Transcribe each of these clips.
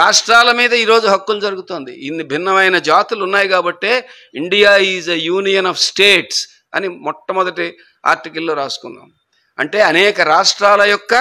కాష్టాల మీద ఈరోజు హక్కులు జరుగుతోంది. ఇన్ని భిన్నమైన జాతులు ఉన్నాయి కాబట్టే India is a union of states అని మొట్టమొదటి ఆర్టికల్లో రాసుకున్నాం. అంటే అనేక రాష్ట్రాల యొక్క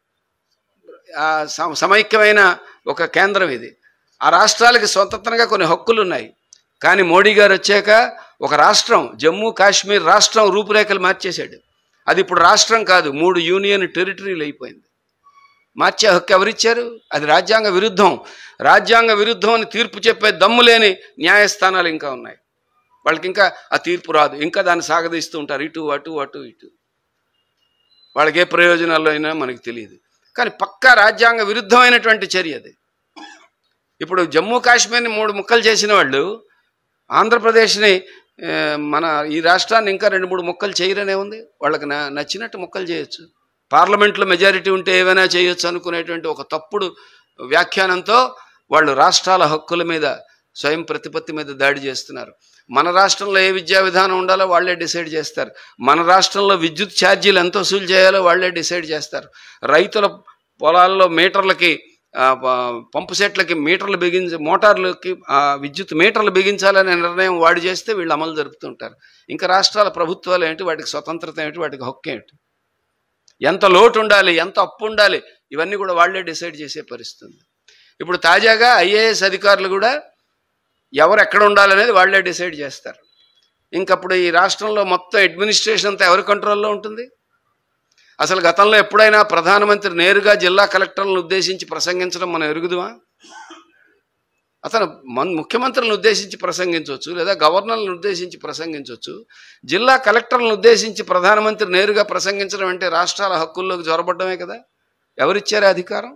సమైక్యమైన ఒక కేంద్రం ఇది. ఆ రాష్ట్రాలకి స్వతంత్రంగా కొన్ని హక్కులు ఉన్నాయి. కానీ మోడీ గారు వచ్చాక ఒక రాష్ట్రం, జమ్మూ కాశ్మీర్ రాష్ట్రం రూపురేఖలు మార్చేశాడు. అది ఇప్పుడు రాష్ట్రం కాదు, 3 యూనియన్ టెరిటరీలు అయిపోయింది. మార్చే హక్కు ఎవరిచ్చారు? అది రాజ్యాంగ విరుద్ధం. రాజ్యాంగ విరుద్ధం అని తీర్పు చెప్పే దమ్ము లేని న్యాయస్థానాలు ఇంకా ఉన్నాయి. వాళ్ళకి ఇంకా ఆ తీర్పు రాదు, ఇంకా దాన్ని సాగదీస్తూ ఉంటారు, ఇటు అటు అటు ఇటు. వాళ్ళకి ఏ ప్రయోజనాల్లో అయినా మనకి తెలియదు. కానీ పక్కా రాజ్యాంగ విరుద్ధమైనటువంటి చర్య అది. ఇప్పుడు జమ్మూ కాశ్మీర్ని 3 ముక్కలు చేసిన వాళ్ళు ఆంధ్రప్రదేశ్ని, మన ఈ రాష్ట్రాన్ని ఇంకా 2-3 ముక్కలు చేయరనే ఉంది. వాళ్ళకి నచ్చినట్టు ముక్కలు చేయొచ్చు. పార్లమెంట్లో మెజారిటీ ఉంటే ఏమైనా చేయొచ్చు అనుకునేటువంటి ఒక తప్పుడు వ్యాఖ్యానంతో వాళ్ళు రాష్ట్రాల హక్కుల మీద, స్వయం ప్రతిపత్తి మీద దాడి చేస్తున్నారు. మన రాష్ట్రంలో ఏ విద్యా విధానం ఉండాలో వాళ్ళే డిసైడ్ చేస్తారు. మన రాష్ట్రంలో విద్యుత్ ఛార్జీలు ఎంత వసూలు చేయాలో వాళ్ళే డిసైడ్ చేస్తారు. రైతుల పొలాల్లో మీటర్లకి, పంపు సెట్లకి మీటర్లు మోటార్లకి విద్యుత్ మీటర్లు బిగించాలనే నిర్ణయం వాడు చేస్తే వీళ్ళు అమలు జరుపుతుంటారు. ఇంకా రాష్ట్రాల ప్రభుత్వాలు ఏంటి, వాటికి స్వతంత్రత ఏమిటి, వాటికి హక్కు ఏమిటి, ఎంత లోటు ఉండాలి, ఎంత అప్పు ఉండాలి, ఇవన్నీ కూడా వాళ్ళే డిసైడ్ చేసే పరిస్థితి. ఇప్పుడు తాజాగా IAS అధికారులు కూడా ఎవరు ఎక్కడ ఉండాలనేది వాళ్ళే డిసైడ్ చేస్తారు. ఇంకప్పుడు ఈ రాష్ట్రంలో మొత్తం అడ్మినిస్ట్రేషన్ అంతా ఎవరి కంట్రోల్లో ఉంటుంది? అసలు గతంలో ఎప్పుడైనా ప్రధానమంత్రి నేరుగా జిల్లా కలెక్టర్లను ఉద్దేశించి ప్రసంగించడం మనం ఎరుగుదుమా? అతను ముఖ్యమంత్రులను ఉద్దేశించి ప్రసంగించవచ్చు, లేదా గవర్నర్లను ఉద్దేశించి ప్రసంగించవచ్చు. జిల్లా కలెక్టర్లను ఉద్దేశించి ప్రధానమంత్రి నేరుగా ప్రసంగించడం అంటే రాష్ట్రాల హక్కుల్లోకి జొరబడ్డమే కదా. ఎవరిచ్చారు అధికారం?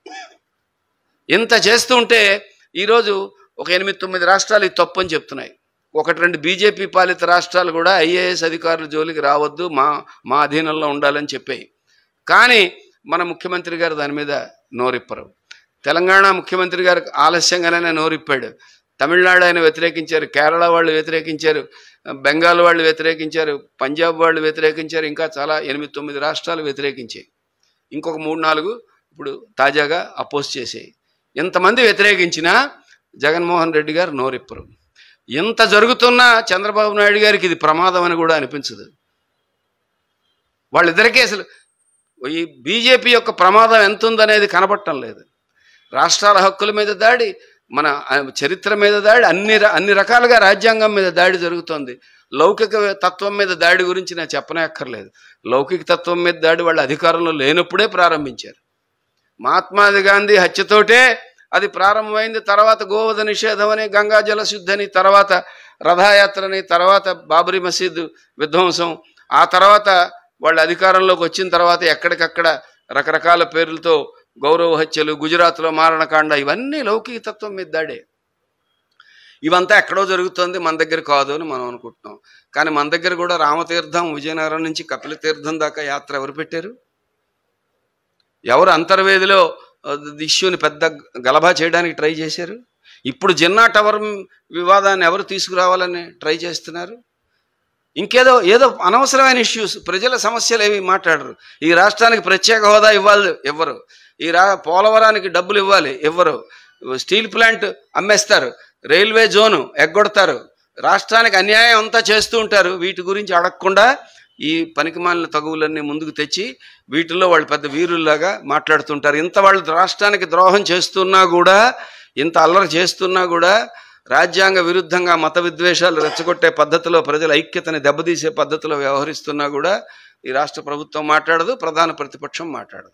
ఇంత చేస్తుంటే ఈరోజు ఒక 8-9 రాష్ట్రాలు ఇది తప్పు అని చెప్తున్నాయి. 1-2 బీజేపీ పాలిత రాష్ట్రాలు కూడా IAS అధికారుల జోలికి రావద్దు, మా అధీనంలో ఉండాలని చెప్పాయి. కానీ మన ముఖ్యమంత్రి గారు దాని మీద నోరిప్పరు. తెలంగాణ ముఖ్యమంత్రి గారు ఆలస్యంగానే నోరిప్పాడు. తమిళనాడు ఆయన వ్యతిరేకించారు, కేరళ వాళ్ళు వ్యతిరేకించారు, బెంగాల్ వాళ్ళు వ్యతిరేకించారు, పంజాబ్ వాళ్ళు వ్యతిరేకించారు, ఇంకా చాలా 8-9 రాష్ట్రాలు వ్యతిరేకించాయి. ఇంకొక 3-4 ఇప్పుడు తాజాగా అపోజ్ చేసాయి. ఇంతమంది వ్యతిరేకించినా జగన్మోహన్ రెడ్డి గారు నోరిప్పరు. ఇంత జరుగుతున్నా చంద్రబాబు నాయుడు గారికి ఇది ప్రమాదం అని కూడా అనిపించదు. వాళ్ళిద్దరికీ అసలు ఈ బీజేపీ యొక్క ప్రమాదం ఎంత ఉందనేది కనబడటం లేదు. రాష్ట్రాల హక్కుల మీద దాడి, మన చరిత్ర మీద దాడి, అన్ని రకాలుగా రాజ్యాంగం మీద దాడి జరుగుతోంది. లౌకిక తత్వం మీద దాడి గురించి నేను చెప్పనే అక్కర్లేదు. లౌకిక తత్వం మీద దాడి వాళ్ళు అధికారంలో లేనప్పుడే ప్రారంభించారు. మహాత్మాది గాంధీ హత్యతోటే అది ప్రారంభమైంది. తర్వాత గోవధ నిషేధం అని, గంగా జల శుద్ధని, తర్వాత రథయాత్రని, తర్వాత బాబరీ మసీదు విధ్వంసం, ఆ తర్వాత వాళ్ళు అధికారంలోకి వచ్చిన తర్వాత ఎక్కడికక్కడ రకరకాల పేర్లతో గౌరవ హత్యలు, గుజరాత్లో మారణకాండ, ఇవన్నీ లౌకిక తత్వం మీద దాడే. ఇవంతా ఎక్కడో జరుగుతుంది, మన దగ్గర కాదు అని మనం అనుకుంటున్నాం. కానీ మన దగ్గర కూడా రామతీర్థం, విజయనగరం నుంచి కపిల తీర్థం దాకా యాత్ర ఎవరు పెట్టారు? ఎవరు అంతర్వేదిలో ఇష్యూని పెద్ద గలభా చేయడానికి ట్రై చేశారు? ఇప్పుడు జిన్నా టవర్ వివాదాన్ని ఎవరు తీసుకురావాలని ట్రై చేస్తున్నారు? ఏదో అనవసరమైన ఇష్యూస్, ప్రజల సమస్యలు ఏమి మాట్లాడరు. ఈ రాష్ట్రానికి ప్రత్యేక హోదా ఇవ్వాలి ఎవ్వరు, పోలవరానికి డబ్బులు ఇవ్వాలి ఎవ్వరు, స్టీల్ ప్లాంట్ అమ్మేస్తారు, రైల్వే జోను ఎగ్గొడతారు, రాష్ట్రానికి అన్యాయం అంతా చేస్తూ ఉంటారు. వీటి గురించి అడగకుండా ఈ పనికిమాలిన తగువులన్నీ ముందుకు తెచ్చి వీటిల్లో వాళ్ళు పెద్ద వీరుల్లాగా మాట్లాడుతుంటారు. ఇంత వాళ్ళు రాష్ట్రానికి ద్రోహం చేస్తున్నా కూడా, ఇంత అల్లరి చేస్తున్నా కూడా, రాజ్యాంగ విరుద్ధంగా మత విద్వేషాలు రెచ్చగొట్టే పద్ధతిలో, ప్రజల ఐక్యతని దెబ్బతీసే పద్ధతిలో వ్యవహరిస్తున్నా కూడా ఈ రాష్ట్ర ప్రభుత్వం మాట్లాడదు, ప్రధాన ప్రతిపక్షం మాట్లాడదు.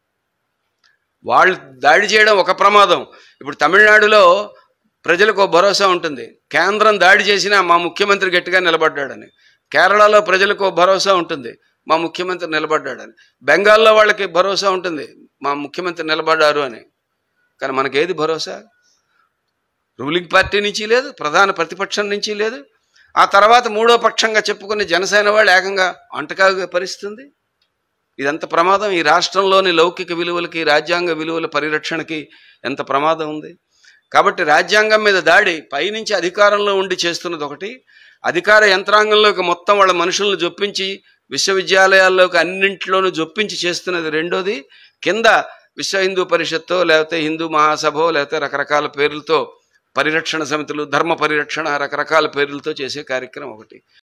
వాళ్ళు దాడి చేయడం ఒక ప్రమాదం. ఇప్పుడు తమిళనాడులో ప్రజలకు భరోసా ఉంటుంది, కేంద్రం దాడి చేసినా మా ముఖ్యమంత్రి గట్టిగా నిలబడ్డాడని. కేరళలో ప్రజలకు భరోసా ఉంటుంది, మా ముఖ్యమంత్రి నిలబడ్డాడని. బెంగాల్లో వాళ్ళకి భరోసా ఉంటుంది, మా ముఖ్యమంత్రి నిలబడ్డారు అని. కానీ మనకేది భరోసా? రూలింగ్ పార్టీ నుంచి లేదు, ప్రధాన ప్రతిపక్షం నుంచి లేదు. ఆ తర్వాత మూడో పక్షంగా చెప్పుకునే జనసేన వాళ్ళు ఏకంగా అంటకాగే పరిస్థితుంది. ఇదంత ప్రమాదం. ఈ రాష్ట్రంలోని లౌకిక విలువలకి, రాజ్యాంగ విలువల పరిరక్షణకి ఎంత ప్రమాదం ఉంది. కాబట్టి రాజ్యాంగం మీద దాడి పైనుంచి అధికారంలో ఉండి చేస్తున్నది ఒకటి, అధికార యంత్రాంగంలోకి మొత్తం వాళ్ళ మనుషులను జొప్పించి విశ్వవిద్యాలయాల్లోకి అన్నింటిలోనూ జొప్పించి చేస్తున్నది రెండోది, కింద విశ్వ హిందూ పరిషత్తో లేకపోతే హిందూ మహాసభో లేకపోతే రకరకాల పేర్లతో పరిరక్షణ సమితులు, ధర్మ పరిరక్షణ రకరకాల పేర్లతో చేసే కార్యక్రమం ఒకటి.